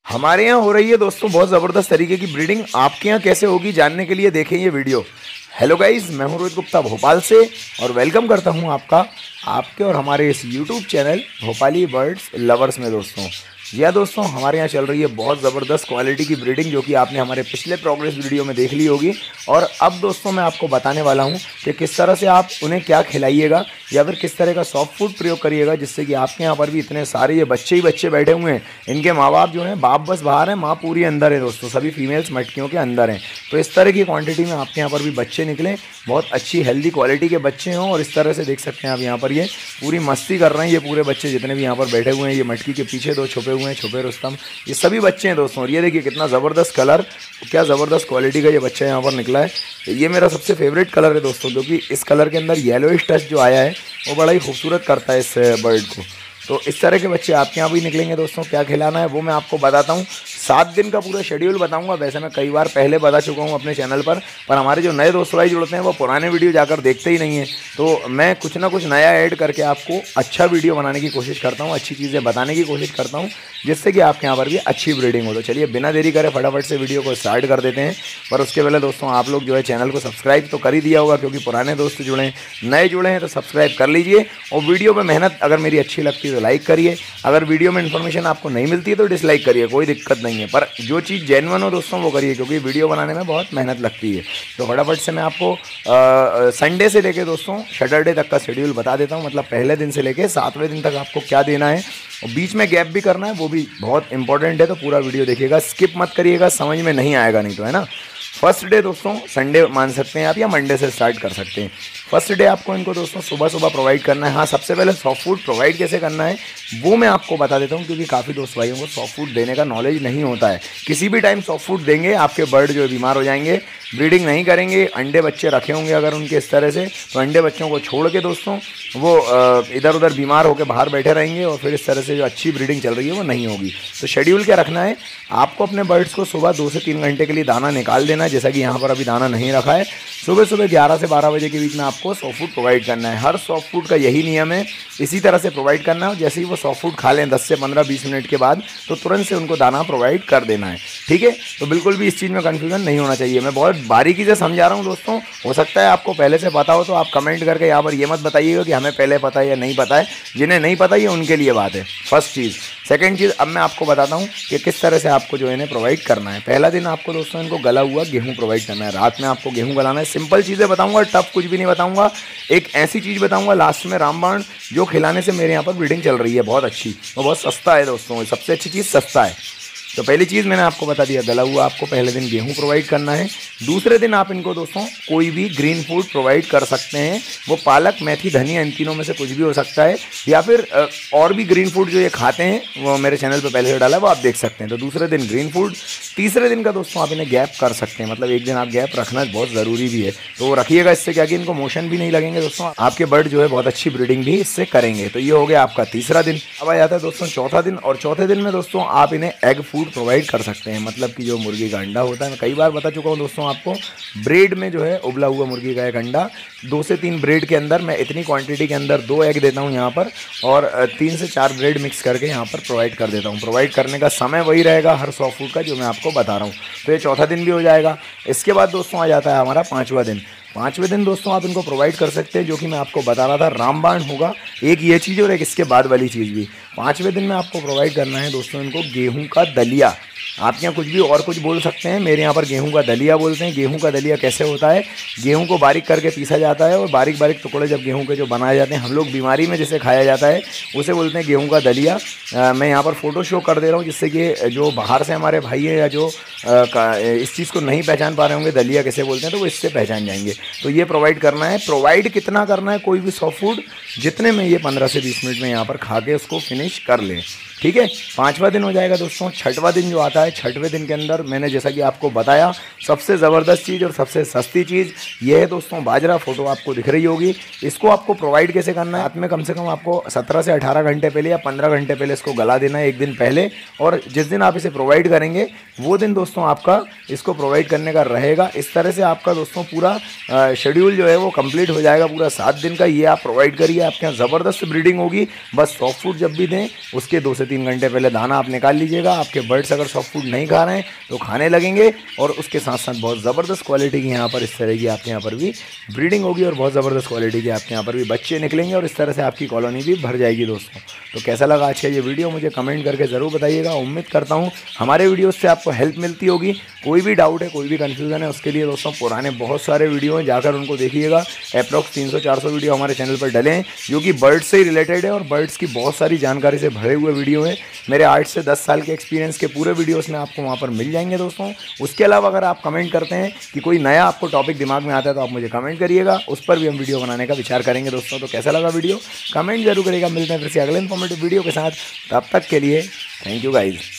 हमारे यहाँ हो रही है दोस्तों बहुत ज़बरदस्त तरीके की ब्रीडिंग। आपके यहाँ कैसे होगी जानने के लिए देखें ये वीडियो। हेलो गाइस, मैं हूँ रोहित गुप्ता भोपाल से और वेलकम करता हूँ आपके और हमारे इस YouTube channel Bhopali birds lovers में। दोस्तों यह दोस्तों हमारे यहाँ चल रही है बहुत ज़बरदस्त क्वालिटी की ब्रीडिंग, जो कि आपने हमारे पिछले प्रोग्रेस वीडियो में देख ली होगी। और अब दोस्तों मैं आपको बताने वाला हूँ कि किस तरह से आप उन्हें क्या खिलाइएगा या फिर किस तरह का सॉफ्ट फूड प्रयोग करिएगा, जिससे कि आपके यहाँ पर भी इतने सारे ये बच्चे ही बच्चे बैठे हुए हैं। इनके माँ बाप जो हैं, बाप बस बाहर हैं, माँ पूरी अंदर है दोस्तों। सभी फीमेल्स मटकियों के अंदर हैं। तो इस तरह की क्वांटिटी में आपके यहाँ पर भी बच्चे निकले, बहुत अच्छी हेल्दी क्वालिटी के बच्चे हों। और इस तरह से देख सकते हैं आप यहाँ पर ये पूरी मस्ती कर रहे हैं। ये पूरे बच्चे जितने भी यहाँ पर बैठे हुए हैं, ये मटकी के पीछे दो छुपे हुए हैं, छुपे रुस्तम, ये सभी बच्चे हैं दोस्तों। और ये देखिए कितना ज़बरदस्त कलर, क्या ज़बरदस्त क्वालिटी का ये बच्चा यहाँ पर निकला है। ये मेरा सबसे फेवरेट कलर है दोस्तों, क्योंकि इस कलर के अंदर येलोइश टच जो आया है वो बड़ा ही खूबसूरत करता है इस बर्ड को। तो इस तरह के बच्चे आपके यहाँ भी निकलेंगे दोस्तों। क्या खिलाना है वो मैं आपको बताता हूँ। 7 दिन का पूरा शेड्यूल बताऊंगा। वैसे मैं कई बार पहले बता चुका हूँ अपने चैनल पर हमारे जो नए दोस्त भाई जुड़ते हैं वो पुराने वीडियो जाकर देखते ही नहीं हैं। तो मैं कुछ ना कुछ नया ऐड करके आपको अच्छा वीडियो बनाने की कोशिश करता हूँ, अच्छी चीज़ें बताने की कोशिश करता हूँ, जिससे कि आपके यहाँ पर भी अच्छी ब्रीडिंग हो। तो चलिए बिना देरी करे फटाफट से वीडियो को स्टार्ट कर देते हैं। पर उसके पहले दोस्तों आप लोग जो है चैनल को सब्सक्राइब तो कर ही दिया होगा, क्योंकि पुराने दोस्त जुड़े हैं, नए जुड़े हैं तो सब्सक्राइब कर लीजिए। और वीडियो में मेहनत अगर मेरी अच्छी लगती है तो लाइक करिए। अगर वीडियो में इन्फॉर्मेशन आपको नहीं मिलती है तो डिसलाइक करिए, कोई दिक्कत नहीं है। पर जो चीज़ जेन्युइन हो दोस्तों वो करिए, क्योंकि वीडियो बनाने में बहुत मेहनत लगती है। तो फटाफट से मैं आपको संडे से लेके दोस्तों सैटरडे तक का शेड्यूल बता देता हूँ। मतलब पहले दिन से लेके 7वें दिन तक आपको क्या देना है, और बीच में गैप भी करना है, वो भी बहुत इंपॉर्टेंट है। तो पूरा वीडियो देखिएगा, स्किप मत करिएगा, समझ में नहीं आएगा नहीं तो, है ना। फर्स्ट डे दोस्तों संडे मान सकते हैं आप, या मंडे से स्टार्ट कर सकते हैं। फर्स्ट डे आपको इनको दोस्तों सुबह सुबह प्रोवाइड करना है। हाँ, सबसे पहले सॉफ्ट फूड प्रोवाइड कैसे करना है वो मैं आपको बता देता हूँ, क्योंकि काफ़ी दोस्त भाइयों को सॉफ्ट फूड देने का नॉलेज नहीं होता है। किसी भी टाइम सॉफ्ट फूड देंगे आपके बर्ड जो है बीमार हो जाएंगे, ब्रीडिंग नहीं करेंगे। अंडे बच्चे रखे होंगे अगर उनके इस तरह से, तो अंडे बच्चों को छोड़ के दोस्तों वो इधर उधर बीमार होकर बाहर बैठे रहेंगे, और फिर इस तरह से जो अच्छी ब्रीडिंग चल रही है वो नहीं होगी। तो शेड्यूल क्या रखना है आपको, अपने बर्ड्स को सुबह 2 से 3 घंटे के लिए दाना निकाल देना है। जैसा कि यहाँ पर अभी दाना नहीं रखा है। सुबह सुबह 11 से 12 बजे के बीच में आपको सॉफ्ट फूड प्रोवाइड करना है। हर सॉफ्ट फूड का यही नियम है, इसी तरह से प्रोवाइड करना है। जैसे ही वो सॉफ्ट फूड खा लें 10 से 15-20 मिनट के बाद, तो तुरंत से उनको दाना प्रोवाइड कर देना है। ठीक है, तो बिल्कुल भी इस चीज़ में कन्फ्यूजन नहीं होना चाहिए। मैं बहुत बारीकी से समझा रहा हूँ दोस्तों। हो सकता है आपको पहले से पता हो, तो आप कमेंट करके यहाँ पर ये मत बताइएगा कि हमें पहले पता है या नहीं पता है। जिन्हें नहीं पता ये उनके लिए बात है, फर्स्ट चीज़। सेकंड चीज़, अब मैं आपको बताता हूँ कि किस तरह से आपको जो है इन्हें प्रोवाइड करना है। पहला दिन आपको दोस्तों इनको गला हुआ गेहूँ प्रोवाइड करना है। रात में आपको गेहूँ गलाना है। सिंपल चीज़ें बताऊँगा, टफ कुछ भी नहीं बताऊँगा। एक ऐसी चीज़ बताऊँगा लास्ट में रामबाण, जो खिलाने से मेरे यहाँ पर ब्रीडिंग चल रही है बहुत अच्छी, और बहुत सस्ता है दोस्तों। सबसे अच्छी चीज़ सस्ता है। तो पहली चीज़ मैंने आपको बता दिया, गला हुआ आपको पहले दिन गेहूं प्रोवाइड करना है। दूसरे दिन आप इनको दोस्तों कोई भी ग्रीन फूड प्रोवाइड कर सकते हैं। वो पालक, मेथी, धनिया, इन तीनों में से कुछ भी हो सकता है, या फिर और भी ग्रीन फूड जो ये खाते हैं वो मेरे चैनल पे पहले से डाला है, वो आप देख सकते हैं। तो दूसरे दिन ग्रीन फूड। तीसरे दिन का दोस्तों आप इन्हें गैप कर सकते हैं, मतलब एक दिन आप गैप रखना बहुत ज़रूरी भी है। तो रखिएगा, इससे क्या कि इनको मोशन भी नहीं लगेंगे दोस्तों, आपके बर्ड जो है बहुत अच्छी ब्रीडिंग भी इससे करेंगे। तो ये हो गया आपका तीसरा दिन। अब आ जाता है दोस्तों चौथा दिन, और चौथे दिन में दोस्तों आप इन्हें एग फूड प्रोवाइड कर सकते हैं। मतलब कि जो मुर्गी का अंडा होता है, मैं कई बार बता चुका हूँ दोस्तों आपको, ब्रेड में जो है उबला हुआ मुर्गी का एक अंडा, 2 से 3 ब्रेड के अंदर मैं इतनी क्वांटिटी के अंदर 2 एग देता हूँ यहाँ पर, और 3 से 4 ब्रेड मिक्स करके यहाँ पर प्रोवाइड कर देता हूँ। प्रोवाइड करने का समय वही रहेगा हर सॉफ्ट फूड का, जो मैं आपको बता रहा हूँ। तो ये चौथा दिन भी हो जाएगा। इसके बाद दोस्तों आ जाता है हमारा 5वां दिन। 5वें दिन दोस्तों आप इनको प्रोवाइड कर सकते हैं, जो कि मैं आपको बता रहा था, रामबाण होगा। एक ये चीज़ और एक इसके बाद वाली चीज़ भी। 5वें दिन में आपको प्रोवाइड करना है दोस्तों इनको गेहूं का दलिया। आप यहाँ कुछ भी और कुछ बोल सकते हैं, मेरे यहाँ पर गेहूं का दलिया बोलते हैं। गेहूं का दलिया कैसे होता है, गेहूं को बारीक करके पीसा जाता है, और बारीक बारीक टुकड़े जब गेहूं के जो बनाए जाते हैं, हम लोग बीमारी में जिसे खाया जाता है उसे बोलते हैं गेहूं का दलिया। मैं यहाँ पर फ़ोटो शो कर दे रहा हूँ, जिससे कि जो बाहर से हमारे भाई हैं या जो इस चीज़ को नहीं पहचान पा रहे होंगे दलिया कैसे बोलते हैं, तो वो इससे पहचान जाएंगे। तो ये प्रोवाइड करना है। प्रोवाइड कितना करना है, कोई भी सॉफ्ट फूड जितने में ये 15 से 20 मिनट में यहाँ पर खा के उसको फिनिश कर लें। ठीक है, 5वां दिन हो जाएगा दोस्तों। 6वां दिन जो आता है, 6वें दिन के अंदर मैंने जैसा कि आपको बताया, सबसे ज़बरदस्त चीज़ और सबसे सस्ती चीज़ ये है दोस्तों बाजरा। फोटो आपको दिख रही होगी। इसको आपको प्रोवाइड कैसे करना है, रात में कम से कम आपको 17 से 18 घंटे पहले या 15 घंटे पहले इसको गला देना है, एक दिन पहले। और जिस दिन आप इसे प्रोवाइड करेंगे वो दिन दोस्तों आपका इसको प्रोवाइड करने का रहेगा। इस तरह से आपका दोस्तों पूरा शेड्यूल जो है वो कंप्लीट हो जाएगा, पूरा 7 दिन का। ये आप प्रोवाइड करिए, आपके यहाँ ज़बरदस्त ब्रीडिंग होगी। बस सॉफ्ट फूड जब भी दें उसके 2 से 3 घंटे पहले दाना आप निकाल लीजिएगा। आपके बर्ड्स अगर सॉफ्ट फूड नहीं खा रहे हैं तो खाने लगेंगे, और उसके साथ साथ बहुत ज़बरदस्त क्वालिटी की यहाँ पर इस तरह की आपके यहाँ पर भी ब्रीडिंग होगी और बहुत ज़बरदस्त क्वालिटी के आपके यहाँ पर भी बच्चे निकलेंगे, और इस तरह से आपकी कॉलोनी भी भर जाएगी दोस्तों। तो कैसा लगा आज का ये वीडियो मुझे कमेंट करके ज़रूर बताइएगा। उम्मीद करता हूँ हमारे वीडियो से आपको हेल्प मिलती होगी। कोई भी डाउट है, कोई भी कन्फ्यूज़न है, उसके लिए दोस्तों पुराने बहुत सारे वीडियो हैं, जाकर उनको देखिएगा। अप्रॉक्स 300-400 वीडियो हमारे चैनल पर डले हैं जो कि बर्ड्स से ही रिलेटेड है, और बर्ड्स की बहुत सारी जानकारी से भरे हुए वीडियो हैं। मेरे 8 से 10 साल के एक्सपीरियंस के पूरे वीडियोस में आपको वहाँ पर मिल जाएंगे दोस्तों। उसके अलावा अगर आप कमेंट करते हैं कि कोई नया आपको टॉपिक दिमाग में आता है तो आप मुझे कमेंट करिएगा, उस पर भी हम वीडियो बनाने का विचार करेंगे दोस्तों। तो कैसा लगा वीडियो कमेंट जरूर करिएगा। मिलते हैं फिर से अगले इन्फॉर्मेटिव वीडियो के साथ, तब तक के लिए थैंक यू गाइज।